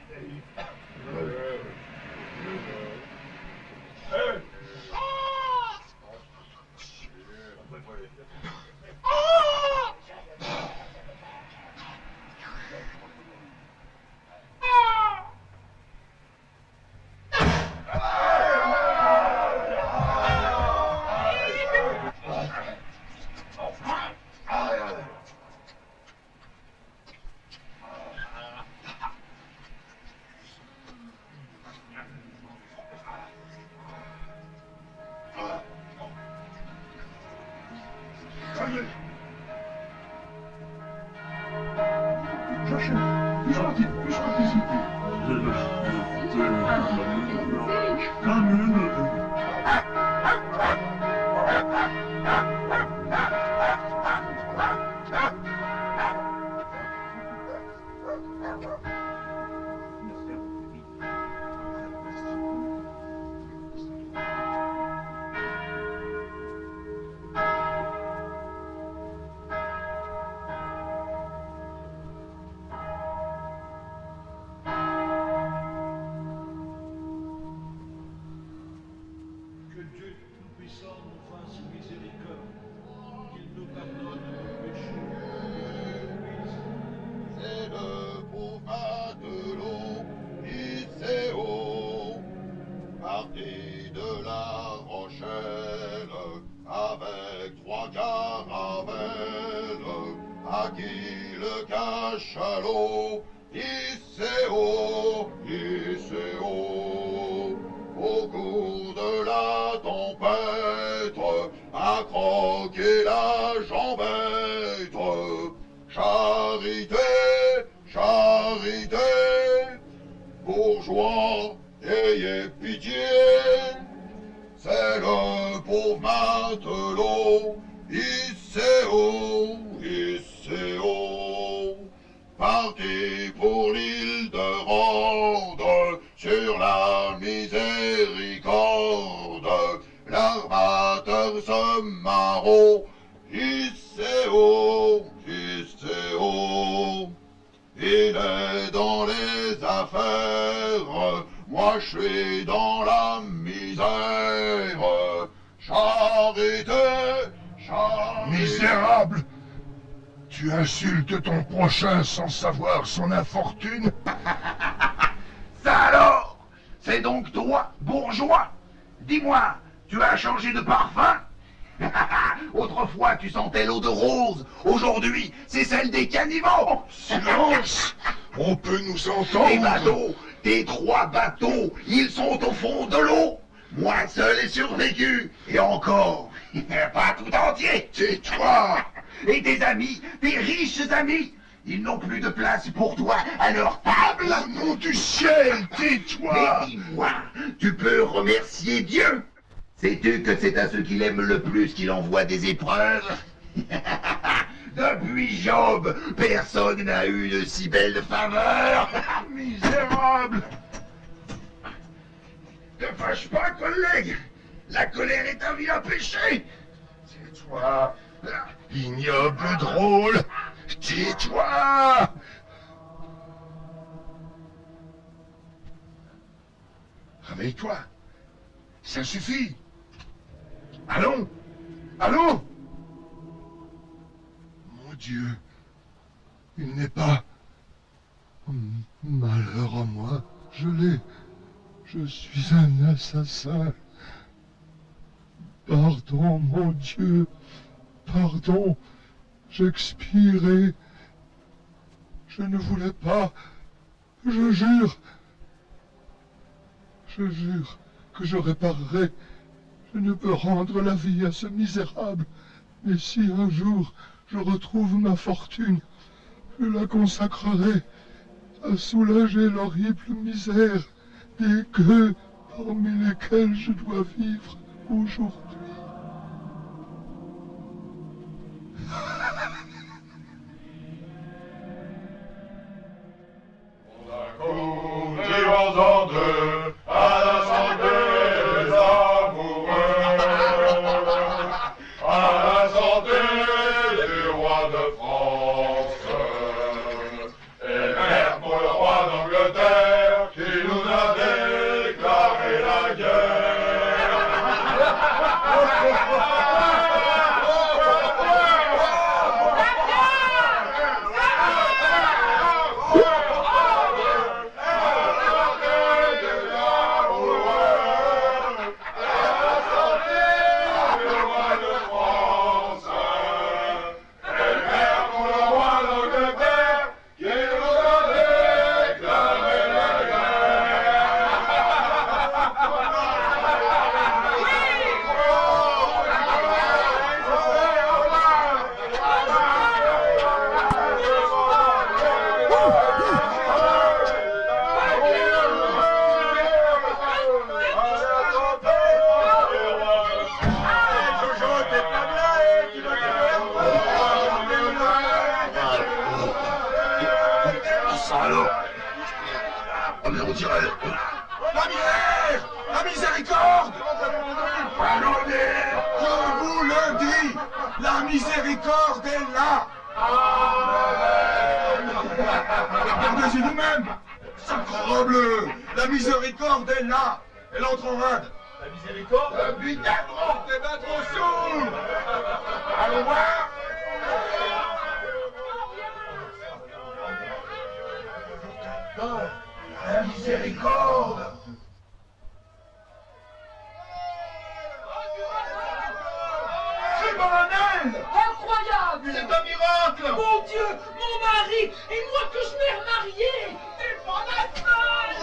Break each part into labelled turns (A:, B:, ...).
A: Tu insultes ton prochain sans savoir son infortune?
B: Ça alors? C'est donc toi, bourgeois? Dis-moi, tu as changé de parfum? Autrefois, tu sentais l'eau de rose. Aujourd'hui, c'est celle des caniveaux.
A: Silence! On peut nous entendre.
B: Les bateaux, tes 3 bateaux, ils sont au fond de l'eau. Moi seul ai survécu. Et encore, pas tout entier.
A: Tais-toi!
B: Et tes amis, tes riches amis, ils n'ont plus de place pour toi à leur table.
A: Au nom du ciel, tais-toi!
B: Mais dis-moi, tu peux remercier Dieu? Sais-tu que c'est à ceux qu'il aime le plus qu'il envoie des épreuves? Depuis Job, personne n'a eu de si belle faveur.
A: Misérable!
B: Ne fâche pas, collègue. La colère est un vilain péché.
A: Tais-toi, ignoble drôle! Tais-toi! Réveille-toi! Ça suffit! Allons! Allons! Mon Dieu! Il n'est pas... Malheur à moi, je suis un assassin. Pardon, mon Dieu, pardon, j'expirais. Je ne voulais pas. Je jure que je réparerai. Je ne peux rendre la vie à ce misérable. Mais si un jour je retrouve ma fortune, je la consacrerai à soulager l'horrible misère des gueux parmi lesquels je dois vivre aujourd'hui.
C: Vivons-en deux à l'assemblée des amoureux, à la santé du roi de France, et mère pour le roi d'Angleterre.
B: Salaud! Oh, mais on dirait...
C: La misère! La miséricorde! Je vous le dis! La miséricorde est là! Regardez-y vous-même! Sacrebleu! La miséricorde est là! Elle entre en rade!
D: La miséricorde?
C: Putain, gros! T'es pas trop saoul! Allons voir!
B: La miséricorde!
C: C'est Baranel!
E: Incroyable!
C: C'est un miracle!
E: Mon Dieu, mon mari, et moi que je m'ai remarié! C'est pas la folle!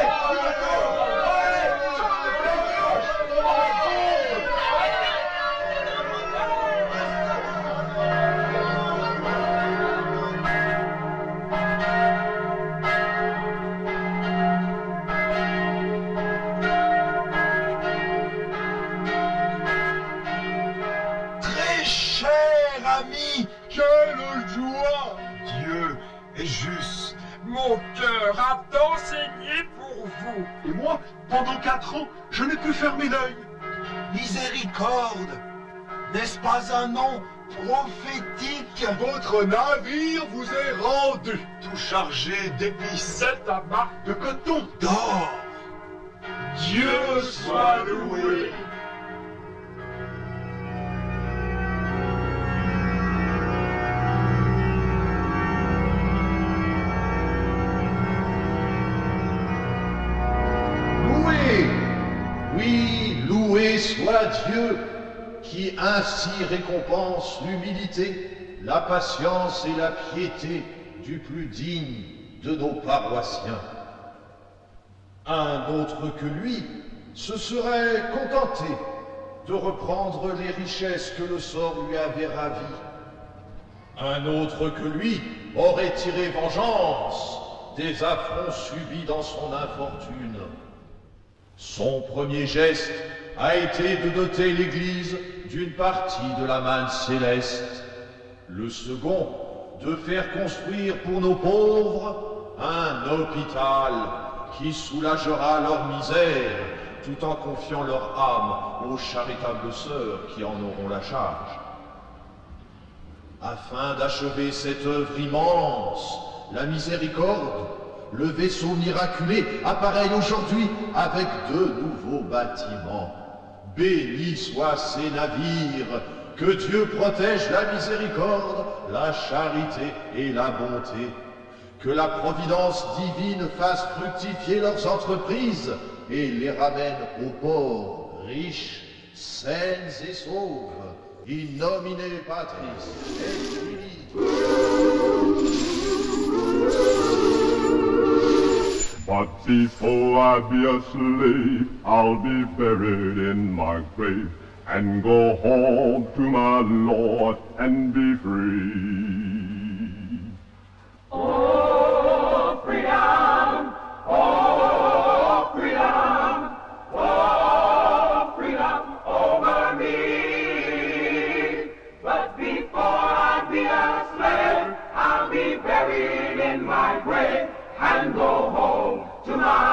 C: Très cher ami, quelle joie! Dieu est juste. Mon cœur a tant saigné pour vous.
B: Et moi, pendant 4 ans, je n'ai pu fermer l'œil.
C: Miséricorde, n'est-ce pas un nom prophétique? Votre navire vous est rendu, tout chargé d'épices, à marque de coton, d'or. Dieu soit loué.
F: Oui, loué soit Dieu, qui ainsi récompense l'humilité, la patience et la piété du plus digne de nos paroissiens. Un autre que lui se serait contenté de reprendre les richesses que le sort lui avait ravies. Un autre que lui aurait tiré vengeance des affronts subis dans son infortune. Son premier geste a été de doter l'Église d'une partie de la manne céleste. Le second, de faire construire pour nos pauvres un hôpital qui soulagera leur misère tout en confiant leur âme aux charitables sœurs qui en auront la charge. Afin d'achever cette œuvre immense, la miséricorde, le vaisseau miraculé, apparaît aujourd'hui avec 2 nouveaux bâtiments. Bénis soient ces navires, que Dieu protège la miséricorde, la charité et la bonté. Que la providence divine fasse fructifier leurs entreprises et les ramène au port, riches, saines et sauves. In nomine Patris et Filii.
C: But before I be a slave, I'll be buried in my grave and go home to my Lord and be free.
E: Oh, freedom! Oh, freedom! Oh, freedom over me! But before I be a slave, I'll be buried in my grave and go home to my